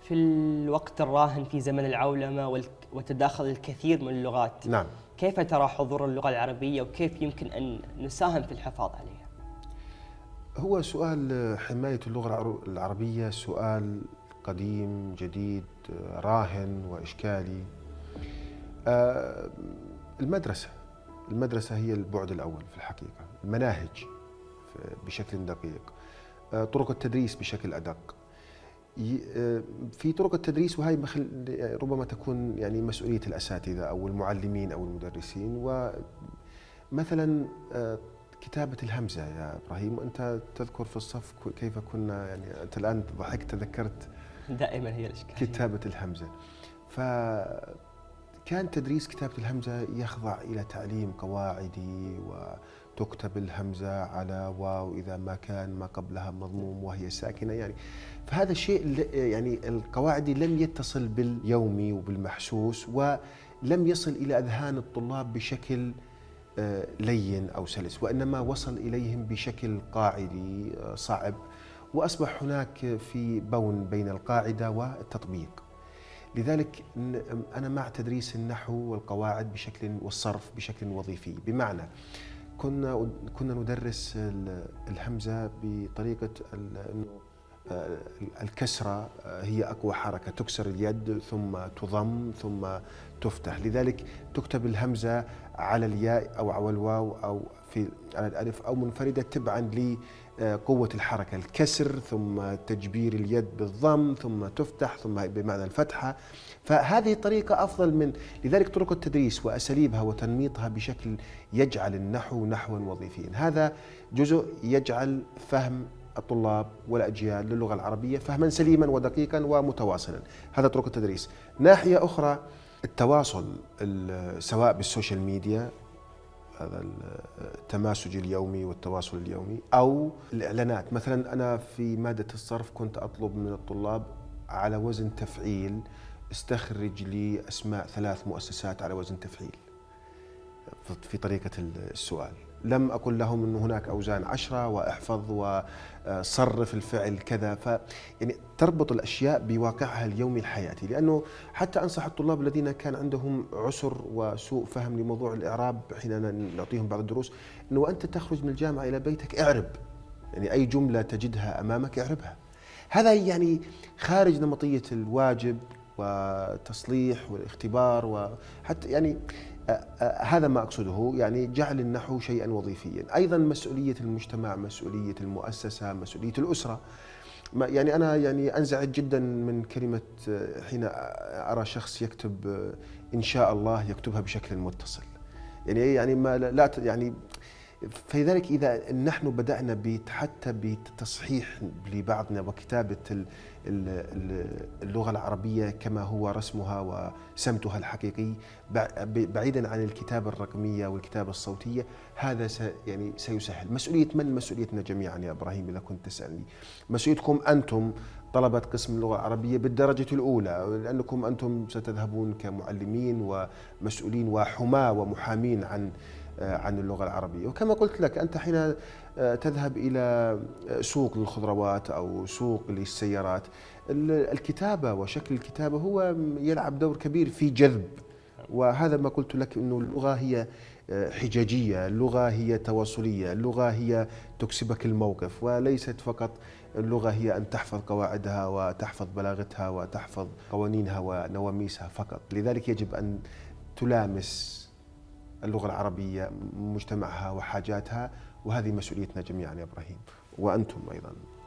في الوقت الراهن في زمن العولمة وتداخل الكثير من اللغات، نعم، كيف ترى حضور اللغة العربية وكيف يمكن أن نساهم في الحفاظ عليها؟ هو سؤال حماية اللغة العربية سؤال قديم جديد راهن وإشكالي. آه، المدرسة المدرسة هي البعد الأول في الحقيقة، المناهج بشكل دقيق، طرق التدريس بشكل أدق. في طرق التدريس، وهي ربما تكون يعني مسؤولية الأساتذة أو المعلمين أو المدرسين. ومثلا كتابة الهمزة يا إبراهيم، وأنت تذكر في الصف كيف كنا، يعني أنت الآن ضحكت تذكرت دائما هي الإشكال كتابة الهمزة. فكان تدريس كتابة الهمزة يخضع إلى تعليم قواعدي، وتكتب الهمزة على واو إذا ما كان ما قبلها مضموم وهي ساكنة، يعني فهذا الشيء يعني القواعدي لم يتصل باليومي وبالمحسوس، ولم يصل إلى أذهان الطلاب بشكل لين أو سلس، وإنما وصل إليهم بشكل قاعدي صعب، وأصبح هناك في بون بين القاعدة والتطبيق. لذلك أنا مع تدريس النحو والقواعد والصرف بشكل وظيفي، بمعنى كنا ندرس الهمزة بطريقة أنه الكسرة هي أقوى حركة، تكسر اليد ثم تضم ثم تفتح. لذلك تكتب الهمزة على الياء أو على الواو أو على الألف أو منفردة تبعا لقوة الحركة، الكسر ثم تجبير اليد بالضم ثم تفتح ثم بمعنى الفتحة. فهذه الطريقة أفضل لذلك طرق التدريس وأساليبها وتنميطها بشكل يجعل النحو نحوا وظيفيا. هذا جزء يجعل فهم الطلاب والأجيال للغة العربية فهما سليما ودقيقا ومتواصلا. هذا طرق التدريس. ناحية أخرى التواصل، سواء بالسوشيال ميديا، هذا التماسج اليومي والتواصل اليومي، أو الإعلانات. مثلا أنا في مادة الصرف كنت أطلب من الطلاب على وزن تفعيل استخرج لي أسماء 3 مؤسسات على وزن تفعيل في طريقة السؤال. لم أقل لهم أن هناك أوزان 10 واحفظ وصرف الفعل كذا. يعني تربط الأشياء بواقعها اليومي الحياتي، لأنه حتى أنصح الطلاب الذين كان عندهم عسر وسوء فهم لموضوع الإعراب حين نعطيهم بعض الدروس، أنه أنت تخرج من الجامعة إلى بيتك اعرب، يعني أي جملة تجدها أمامك اعربها. هذا يعني خارج نمطية الواجب وتصليح والاختبار، وحتى يعني هذا ما أقصده، يعني جعل النحو شيئا وظيفيا. أيضا مسؤولية المجتمع، مسؤولية المؤسسة، مسؤولية الأسرة. يعني أنا يعني أنزعج جدا من كلمة حين أرى شخص يكتب إن شاء الله يكتبها بشكل متصل، يعني ما لا يعني. فلذلك إذا نحن بدأنا حتى بتصحيح لبعضنا وكتابة اللغة العربية كما هو رسمها وسمتها الحقيقي، بعيدا عن الكتابة الرقمية والكتابة الصوتية، هذا يعني سيسهل. مسؤولية من؟ مسؤوليتنا جميعا يا إبراهيم إذا كنت تسألني. مسؤوليتكم أنتم طلبة قسم اللغة العربية بالدرجة الأولى، لأنكم أنتم ستذهبون كمعلمين ومسؤولين وحماة ومحامين عن اللغة العربية. وكما قلت لك أنت حين تذهب إلى سوق للخضروات أو سوق للسيارات، الكتابة وشكل الكتابة هو يلعب دور كبير في جذب. وهذا ما قلت لك، أنه اللغة هي حجاجية، اللغة هي تواصلية، اللغة هي تكسبك الموقف، وليست فقط اللغة هي أن تحفظ قواعدها وتحفظ بلاغتها وتحفظ قوانينها ونواميسها فقط. لذلك يجب أن تلامس اللغة العربية مجتمعها وحاجاتها، وهذه مسؤوليتنا جميعا يا إبراهيم، وأنتم أيضا.